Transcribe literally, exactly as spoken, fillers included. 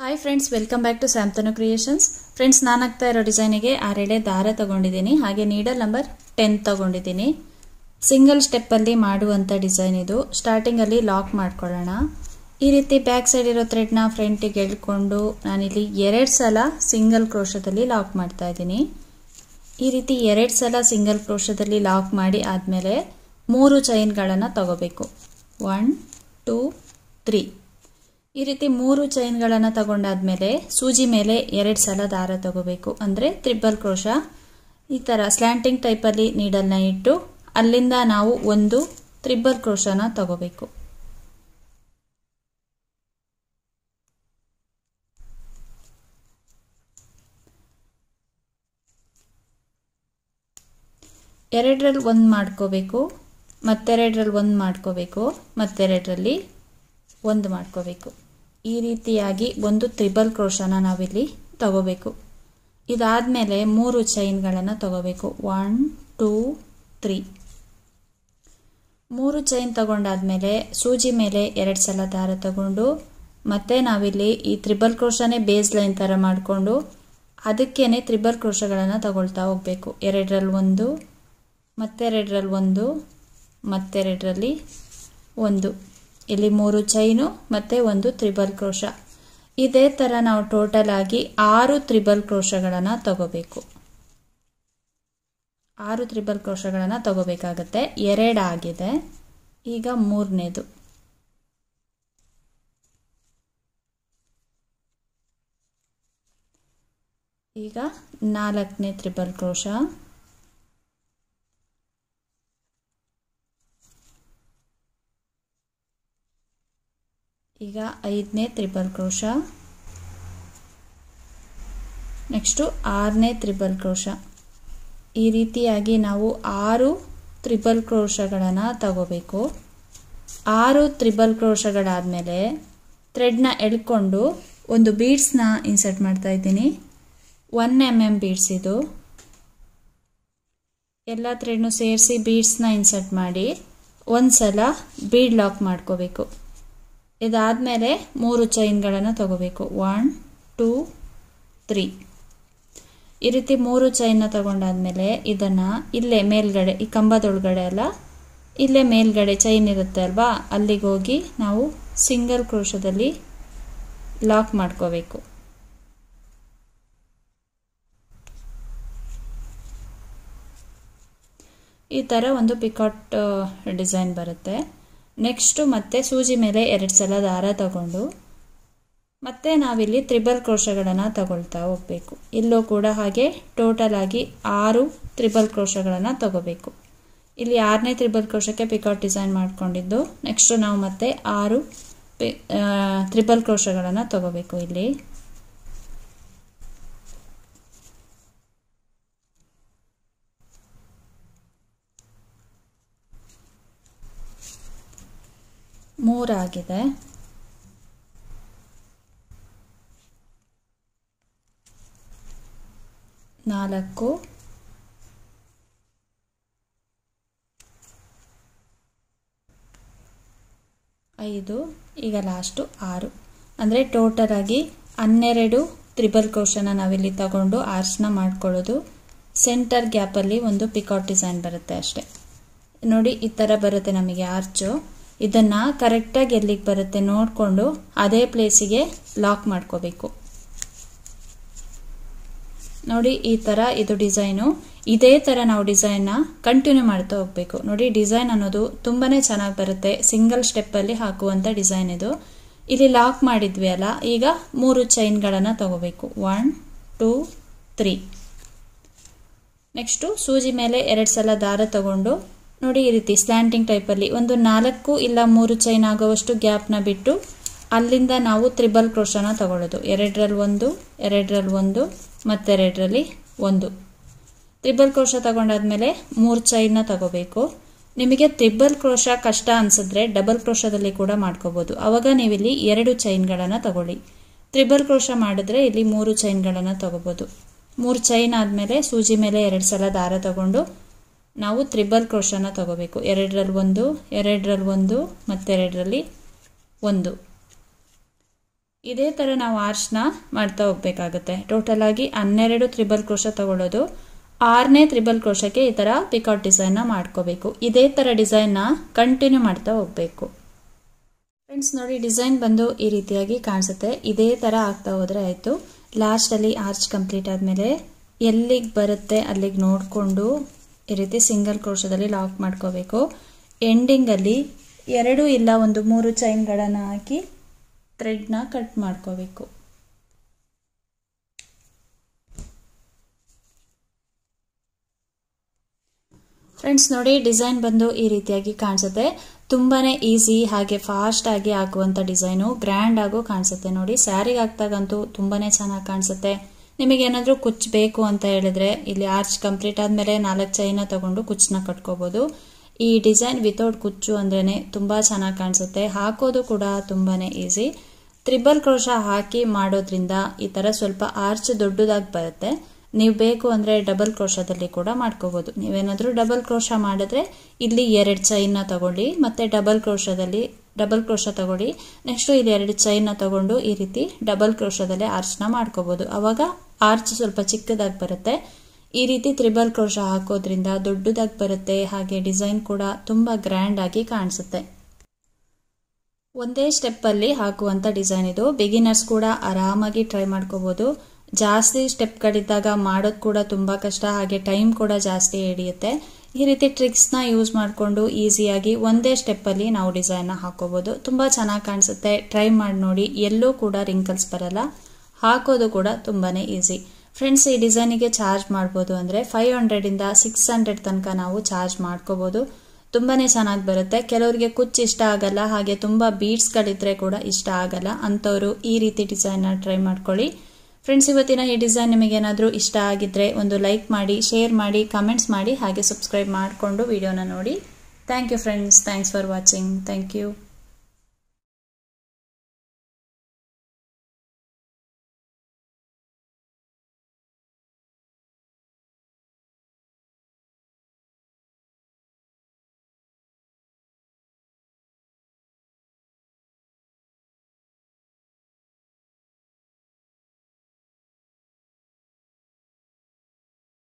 Hi friends, welcome back to Samtanu creations. Friends, ನಾನು ಆಗ್ತಾ ಇರೋ ಡಿಸೈನಿಗೆ ಆರೆಳೆ ದಾರ ತಗೊಂಡಿದ್ದೀನಿ. ಹಾಗೆ ನೀಡಲ್ ನಂಬರ್ ಟೆನ್ ತಗೊಂಡಿದ್ದೀನಿ. ಸಿಂಗಲ್ ಸ್ಟೆಪ್ಪಲ್ಲಿ ಮಾಡುವಂಥ ಡಿಸೈನ್ ಇದು. ಸ್ಟಾರ್ಟಿಂಗಲ್ಲಿ ಲಾಕ್ ಮಾಡ್ಕೊಳ್ಳೋಣ. ಈ ರೀತಿ ಬ್ಯಾಕ್ ಸೈಡ್ ಇರೋ ಥ್ರೆಡ್ನ ಫ್ರಂಟಿಗೆ ಎಳ್ಕೊಂಡು ನಾನಿಲ್ಲಿ ಎರಡು ಸಲ ಸಿಂಗಲ್ ಕ್ರೋಶದಲ್ಲಿ ಲಾಕ್ ಮಾಡ್ತಾ ಇದ್ದೀನಿ. ಈ ರೀತಿ ಎರಡು ಸಲ ಸಿಂಗಲ್ ಕ್ರೋಶದಲ್ಲಿ ಲಾಕ್ ಮಾಡಿ ಆದಮೇಲೆ ಮೂರು ಚೈನ್ಗಳನ್ನು ತಗೋಬೇಕು. ಒನ್ ಟೂ ತ್ರೀ ಈ ರೀತಿ ಮೂರು ಚೈನ್ಗಳನ್ನು ತಗೊಂಡಾದ್ಮೇಲೆ ಸೂಜಿ ಮೇಲೆ ಎರಡು ಸಲ ದಾರ ತಗೋಬೇಕು. ಅಂದರೆ ತ್ರಿಬಲ್ ಕ್ರೋಶ. ಈ ಥರ ಸ್ಲ್ಯಾಂಟಿಂಗ್ ಟೈಪಲ್ಲಿ ನೀಡಲ್ನ ಇಟ್ಟು ಅಲ್ಲಿಂದ ನಾವು ಒಂದು ತ್ರಿಬಲ್ ಕ್ರೋಶನ ತಗೋಬೇಕು. ಎರಡರಲ್ಲಿ ಒಂದು ಮಾಡ್ಕೋಬೇಕು, ಮತ್ತೆರಡರಲ್ಲಿ ಒಂದು ಮಾಡ್ಕೋಬೇಕು, ಮತ್ತೆರಡರಲ್ಲಿ ಒಂದು ಮಾಡ್ಕೋಬೇಕು. ಈ ರೀತಿಯಾಗಿ ಒಂದು ತ್ರಿಬಲ್ ಕ್ರೋಶನ ನಾವಿಲ್ಲಿ ತಗೋಬೇಕು. ಇದಾದಮೇಲೆ ಮೂರು ಚೈನ್ಗಳನ್ನು ತಗೋಬೇಕು. ಒನ್ ಟೂ ತ್ರೀ ಮೂರು ಚೈನ್ ತಗೊಂಡಾದ್ಮೇಲೆ ಸೂಜಿ ಮೇಲೆ ಎರಡು ಸಲ ದಾರ ತಗೊಂಡು ಮತ್ತೆ ನಾವಿಲ್ಲಿ ಈ ತ್ರಿಬಲ್ ಕ್ರೋಶನೇ ಬೇಸ್ ಲೈನ್ ಥರ ಮಾಡಿಕೊಂಡು ಅದಕ್ಕೇನೆ ತ್ರಿಬಲ್ ಕ್ರೋಶಗಳನ್ನು ತಗೊಳ್ತಾ ಹೋಗಬೇಕು. ಎರಡರಲ್ಲಿ ಒಂದು, ಮತ್ತೆರಡರಲ್ಲಿ ಒಂದು, ಮತ್ತೆರಡರಲ್ಲಿ ಒಂದು. ಇಲ್ಲಿ ಮೂರು ಚೈನು ಮತ್ತೆ ಒಂದು ತ್ರಿಬಲ್ ಕ್ರೋಶ. ಇದೇ ಥರ ನಾವು ಟೋಟಲ್ ಆಗಿ ಆರು ತ್ರಿಬಲ್ ಕ್ರೋಶಗಳನ್ನು ತಗೋಬೇಕು. ಆರು ತ್ರಿಬಲ್ ಕ್ರೋಶಗಳನ್ನು ತಗೋಬೇಕಾಗತ್ತೆ. ಎರಡು ಆಗಿದೆ, ಈಗ ಮೂರನೇದು. ಈಗ ನಾಲ್ಕನೇ ತ್ರಿಬಲ್ ಕ್ರೋಶ. ಈಗ ಐದನೇ ತ್ರಿಬಲ್ ಕ್ರೋಶ. ನೆಕ್ಸ್ಟು ಆರನೇ ತ್ರಿಬಲ್ ಕ್ರೋಶ. ಈ ರೀತಿಯಾಗಿ ನಾವು ಆರು ತ್ರಿಬಲ್ ಕ್ರೋಶಗಳನ್ನು ತಗೋಬೇಕು. ಆರು ತ್ರಿಬಲ್ ಕ್ರೋಶಗಳಾದಮೇಲೆ ಥ್ರೆಡ್ನ ಎಳ್ಕೊಂಡು ಒಂದು ಬೀಡ್ಸ್ನ ಇನ್ಸರ್ಟ್ ಮಾಡ್ತಾ ಇದ್ದೀನಿ. ಒನ್ ಎಮ್ ಎಮ್ ಬೀಡ್ಸ್ ಇದು. ಎಲ್ಲ ಥ್ರೆಡ್ನು ಸೇರಿಸಿ ಬೀಡ್ಸ್ನ ಇನ್ಸರ್ಟ್ ಮಾಡಿ ಒಂದು ಸಲ ಬೀಡ್ ಲಾಕ್ ಮಾಡ್ಕೋಬೇಕು. ಇದಾದಮೇಲೆ ಮೂರು ಚೈನ್ಗಳನ್ನು ತಗೋಬೇಕು. ಒನ್ ಟೂ ತ್ರೀ ಈ ರೀತಿ ಮೂರು ಚೈನ್ನ ತಗೊಂಡಾದ್ಮೇಲೆ ಇದನ್ನು ಇಲ್ಲೇ ಮೇಲ್ಗಡೆ, ಈ ಕಂಬದೊಳಗಡೆ ಅಲ್ಲ, ಇಲ್ಲೇ ಮೇಲ್ಗಡೆ ಚೈನ್ ಇರುತ್ತೆ ಅಲ್ವಾ, ಅಲ್ಲಿಗೆ ಹೋಗಿ ನಾವು ಸಿಂಗಲ್ ಕ್ರೋಶದಲ್ಲಿ ಲಾಕ್ ಮಾಡ್ಕೋಬೇಕು. ಈ ಥರ ಒಂದು ಪಿಕಾಟ್ ಡಿಸೈನ್ ಬರುತ್ತೆ. ನೆಕ್ಸ್ಟು ಮತ್ತೆ ಸೂಜಿ ಮೇಲೆ ಎರಡು ಸಲ ದಾರ ತಗೊಂಡು ಮತ್ತೆ ನಾವಿಲ್ಲಿ ತ್ರಿಬಲ್ ಕ್ರೋಶಗಳನ್ನು ತಗೊಳ್ತಾ ಹೋಗಬೇಕು. ಇಲ್ಲೂ ಕೂಡ ಹಾಗೆ ಟೋಟಲ್ ಆಗಿ ಆರು ತ್ರಿಬಲ್ ಕ್ರೋಶಗಳನ್ನು ತಗೋಬೇಕು. ಇಲ್ಲಿ ಆರನೇ ತ್ರಿಬಲ್ ಕ್ರೋಶಕ್ಕೆ ಪಿಕಾಟ್ ಡಿಸೈನ್ ಮಾಡ್ಕೊಂಡಿದ್ದು. ನೆಕ್ಸ್ಟು ನಾವು ಮತ್ತೆ ಆರು ತ್ರಿಬಲ್ ಕ್ರೋಶಗಳನ್ನು ತಗೋಬೇಕು. ಇಲ್ಲಿ ಮೂರಾಗಿದೆ. ನಾಲ್ಕು, ಐದು, ಈಗ ಲಾಸ್ಟು ಆರು. ಅಂದರೆ ಟೋಟಲ್ ಆಗಿ ಹನ್ನೆರಡು ತ್ರಿಬಲ್ ಕ್ರೋಶನ ನಾವಿಲ್ಲಿ ತಗೊಂಡು ಆರ್ಚ್ನ ಮಾಡ್ಕೊಳ್ಳೋದು. ಸೆಂಟರ್ ಗ್ಯಾಪಲ್ಲಿ ಒಂದು ಪಿಕಾಟ್ ಡಿಸೈನ್ ಬರುತ್ತೆ ಅಷ್ಟೆ. ನೋಡಿ, ಈ ಥರ ಬರುತ್ತೆ ನಮಗೆ ಆರ್ಚು. ಇದನ್ನು ಕರೆಕ್ಟಾಗಿ ಎಲ್ಲಿಗೆ ಬರುತ್ತೆ ನೋಡಿಕೊಂಡು ಅದೇ ಪ್ಲೇಸಿಗೆ ಲಾಕ್ ಮಾಡ್ಕೋಬೇಕು. ನೋಡಿ, ಈ ಥರ ಇದು ಡಿಸೈನು. ಇದೇ ಥರ ನಾವು ಡಿಸೈನ್ನ ಕಂಟಿನ್ಯೂ ಮಾಡ್ತಾ ಹೋಗಬೇಕು. ನೋಡಿ, ಡಿಸೈನ್ ಅನ್ನೋದು ತುಂಬಾ ಚೆನ್ನಾಗಿ ಬರುತ್ತೆ. ಸಿಂಗಲ್ ಸ್ಟೆಪ್ಪಲ್ಲಿ ಹಾಕುವಂಥ ಡಿಸೈನ್ ಇದು. ಇಲ್ಲಿ ಲಾಕ್ ಮಾಡಿದ್ವಿ ಅಲ್ಲ, ಈಗ ಮೂರು ಚೈನ್ಗಳನ್ನು ತಗೋಬೇಕು. ಒನ್ ಟೂ ತ್ರೀ ನೆಕ್ಸ್ಟು ಸೂಜಿ ಮೇಲೆ ಎರಡು ಸಲ ದಾರ ತಗೊಂಡು ನೋಡಿ, ಈ ರೀತಿ ಸ್ಲ್ಯಾಂಟಿಂಗ್ ಟೈಪಲ್ಲಿ ಒಂದು ನಾಲ್ಕು ಇಲ್ಲ ಮೂರು ಚೈನ್ ಆಗೋವಷ್ಟು ಗ್ಯಾಪ್ನ ಬಿಟ್ಟು ಅಲ್ಲಿಂದ ನಾವು ತ್ರಿಬಲ್ ಕ್ರೋಶನ ತಗೊಳ್ಳೋದು. ಎರಡರಲ್ಲಿ ಒಂದು, ಎರಡರಲ್ಲಿ ಒಂದು, ಮತ್ತೆರಡರಲ್ಲಿ ಒಂದು. ತ್ರಿಬಲ್ ಕ್ರೋಶ ತಗೊಂಡಾದ್ಮೇಲೆ ಮೂರು ಚೈನ್ನ ತಗೋಬೇಕು. ನಿಮಗೆ ತ್ರಿಬಲ್ ಕ್ರೋಶ ಕಷ್ಟ ಅನ್ಸಿದ್ರೆ ಡಬಲ್ ಕ್ರೋಶದಲ್ಲಿ ಕೂಡ ಮಾಡ್ಕೋಬೋದು. ಆವಾಗ ನೀವಿಲ್ಲಿ ಎರಡು ಚೈನ್ಗಳನ್ನು ತಗೊಳ್ಳಿ. ತ್ರಿಬಲ್ ಕ್ರೋಶ ಮಾಡಿದ್ರೆ ಇಲ್ಲಿ ಮೂರು ಚೈನ್ಗಳನ್ನು ತಗೋಬೋದು. ಮೂರು ಚೈನ್ ಆದಮೇಲೆ ಸೂಜಿ ಮೇಲೆ ಎರಡು ಸಲ ದಾರ ತಗೊಂಡು ನಾವು ತ್ರಿಬಲ್ ಕ್ರೋಶನ ತಗೋಬೇಕು. ಎರಡರಲ್ಲಿ ಒಂದು, ಎರಡರಲ್ಲಿ ಒಂದು, ಮತ್ತೆರಡರಲ್ಲಿ ಒಂದು. ಇದೇ ಥರ ನಾವು ಆರ್ಚ್ನ ಮಾಡ್ತಾ ಹೋಗ್ಬೇಕಾಗುತ್ತೆ. ಟೋಟಲ್ ಆಗಿ ಹನ್ನೆರಡು ತ್ರಿಬಲ್ ಕ್ರೋಶ ತಗೊಳ್ಳೋದು. ಆರನೇ ತ್ರಿಬಲ್ ಕ್ರೋಶಕ್ಕೆ ಈ ಥರ ಪಿಕೌಟ್ ಡಿಸೈನ್ನ ಮಾಡ್ಕೋಬೇಕು. ಇದೇ ಥರ ಡಿಸೈನ್ನ ಕಂಟಿನ್ಯೂ ಮಾಡ್ತಾ ಹೋಗಬೇಕು. ಫ್ರೆಂಡ್ಸ್ ನೋಡಿ, ಡಿಸೈನ್ ಬಂದು ಈ ರೀತಿಯಾಗಿ ಕಾಣಿಸುತ್ತೆ. ಇದೇ ಥರ ಆಗ್ತಾ ಹೋದರೆ ಆಯಿತು. ಲಾಸ್ಟಲ್ಲಿ ಆರ್ಚ್ ಕಂಪ್ಲೀಟ್ ಆದಮೇಲೆ ಎಲ್ಲಿಗೆ ಬರುತ್ತೆ ಅಲ್ಲಿಗೆ ನೋಡಿಕೊಂಡು ಈ ರೀತಿ ಸಿಂಗಲ್ ಕ್ರೋಶದಲ್ಲಿ ಲಾಕ್ ಮಾಡ್ಕೋಬೇಕು. ಎಂಡಿಂಗಲ್ಲಿ ಎರಡು ಇಲ್ಲ ಒಂದು ಮೂರು ಚೈನ್ಗಳನ್ನು ಹಾಕಿ ಥ್ರೆಡ್ನ ಕಟ್ ಮಾಡ್ಕೋಬೇಕು. ಫ್ರೆಂಡ್ಸ್ ನೋಡಿ, ಡಿಸೈನ್ ಬಂದು ಈ ರೀತಿಯಾಗಿ ಕಾಣಿಸುತ್ತೆ. ತುಂಬಾನೇ ಈಸಿ ಹಾಗೆ ಫಾಸ್ಟ್ ಆಗಿ ಆಗುವಂಥ ಡಿಸೈನು, ಗ್ರ್ಯಾಂಡ್ ಆಗು ಕಾಣಿಸುತ್ತೆ. ನೋಡಿ, ಸ್ಯಾರಿಗೆ ಹಾಕ್ದಾಗಂತೂ ತುಂಬಾನೇ ಚೆನ್ನಾಗಿ ಕಾಣಿಸುತ್ತೆ. ನಿಮಗೆ ಏನಾದರೂ ಕುಚ್ಚು ಬೇಕು ಅಂತ ಹೇಳಿದ್ರೆ ಇಲ್ಲಿ ಆರ್ಚ್ ಕಂಪ್ಲೀಟ್ ಆದಮೇಲೆ ನಾಲ್ಕು ಚೈನ ತಗೊಂಡು ಕುಚ್ಚನ್ನ ಕಟ್ಕೋಬಹುದು. ಈ ಡಿಸೈನ್ ವಿತೌಟ್ ಕುಚ್ಚು ಅಂದ್ರೇನೆ ತುಂಬಾ ಚೆನ್ನಾಗಿ ಕಾಣಿಸುತ್ತೆ. ಹಾಕೋದು ಕೂಡ ತುಂಬಾನೇ ಈಸಿ. ತ್ರಿಬಲ್ ಕ್ರೋಶ ಹಾಕಿ ಮಾಡೋದ್ರಿಂದ ಈ ತರ ಸ್ವಲ್ಪ ಆರ್ಚ್ ದೊಡ್ಡದಾಗಿ ಬರುತ್ತೆ. ನೀವು ಬೇಕು ಅಂದ್ರೆ ಡಬಲ್ ಕ್ರೋಶದಲ್ಲಿ ಕೂಡ ಮಾಡ್ಕೋಬಹುದು. ನೀವೇನಾದ್ರೂ ಡಬಲ್ ಕ್ರೋಶ ಮಾಡಿದ್ರೆ ಇಲ್ಲಿ ಎರಡು ಚೈನ್ ನ ತಗೊಳ್ಳಿ, ಮತ್ತೆ ಡಬಲ್ ಕ್ರೋಶದಲ್ಲಿ ಡಬಲ್ ಕ್ರೋಶ ತಗೊಳ್ಳಿ. ನೆಕ್ಸ್ಟ್ ಇಲ್ಲಿ ಎರಡು ಚೈನ್ ನ ತಗೊಂಡು ಈ ರೀತಿ ಡಬಲ್ ಕ್ರೋಶದಲ್ಲಿ ಆರ್ಚ್ ನ ಮಾಡ್ಕೋಬಹುದು. ಅವಾಗ ಆರ್ಚ್ ಸ್ವಲ್ಪ ಚಿಕ್ಕದಾಗಿ ಬರುತ್ತೆ. ಈ ರೀತಿ ತ್ರಿಬಲ್ ಕ್ರೋಶ ಹಾಕೋದ್ರಿಂದ ದೊಡ್ಡದಾಗಿ ಬರುತ್ತೆ, ಹಾಗೆ ಡಿಸೈನ್ ಕೂಡ ತುಂಬಾ ಗ್ರ್ಯಾಂಡ್ ಆಗಿ ಕಾಣಿಸುತ್ತೆ. ಒಂದೇ ಸ್ಟೆಪ್ ಅಲ್ಲಿ ಹಾಕುವಂತ ಡಿಸೈನ್ ಇದು. ಬಿಗಿನರ್ಸ್ ಕೂಡ ಆರಾಮಾಗಿ ಟ್ರೈ ಮಾಡ್ಕೋಬಹುದು. ಜಾಸ್ತಿ ಸ್ಟೆಪ್ಗಳಿದ್ದಾಗ ಮಾಡೋದು ಕೂಡ ತುಂಬಾ ಕಷ್ಟ, ಹಾಗೆ ಟೈಮ್ ಕೂಡ ಜಾಸ್ತಿ ಹಿಡಿಯುತ್ತೆ. ಈ ರೀತಿ ಟ್ರಿಕ್ಸ್ ನ ಯೂಸ್ ಮಾಡಿಕೊಂಡು ಈಸಿಯಾಗಿ ಒಂದೇ ಸ್ಟೆಪ್ ಅಲ್ಲಿ ನಾವು ಡಿಸೈನ್ ನ ಹಾಕೋಬಹುದು. ತುಂಬಾ ಚೆನ್ನಾಗಿ ಕಾಣಿಸುತ್ತೆ. ಟ್ರೈ ಮಾಡಿ ನೋಡಿ, ಎಲ್ಲೂ ಕೂಡ ರಿಂಕಲ್ಸ್ ಬರಲ್ಲ, ಹಾಕೋದು ಕೂಡ ತುಂಬಾನೇ ಈಸಿ. ಫ್ರೆಂಡ್ಸ್, ಈ ಡಿಸೈನಿಗೆ ಚಾರ್ಜ್ ಮಾಡಬಹುದು ಅಂದ್ರೆ ಫೈವ್ ಹಂಡ್ರೆಡ್ ಇಂದ ಸಿಕ್ಸ್ ಹಂಡ್ರೆಡ್ ತನಕ ನಾವು ಚಾರ್ಜ್ ಮಾಡ್ಕೋಬಹುದು. ತುಂಬಾನೇ ಚೆನ್ನಾಗಿ ಬರುತ್ತೆ. ಕೆಲವರಿಗೆ ಕುಚ್ಚು ಇಷ್ಟ ಆಗಲ್ಲ, ಹಾಗೆ ತುಂಬಾ ಬೀಡ್ಸ್ ಗಳಿದ್ರೆ ಕೂಡ ಇಷ್ಟ ಆಗಲ್ಲ. ಅಂತವರು ಈ ರೀತಿ ಡಿಸೈನ್ ನ ಟ್ರೈ ಮಾಡ್ಕೊಳ್ಳಿ. ಫ್ರೆಂಡ್ಸ್, ಇವತ್ತಿನ ಈ ಡಿಸೈನ್ ನಿಮಗೆ ಏನಾದರೂ ಇಷ್ಟ ಆಗಿದ್ರೆ ಒಂದು ಲೈಕ್ ಮಾಡಿ, ಶೇರ್ ಮಾಡಿ, ಕಮೆಂಟ್ಸ್ ಮಾಡಿ, ಹಾಗೆ ಸಬ್ಸ್ಕ್ರೈಬ್ ಮಾಡಿಕೊಂಡು ವಿಡಿಯೋನ ನೋಡಿ. Thank you friends. Thanks for watching. Thank you.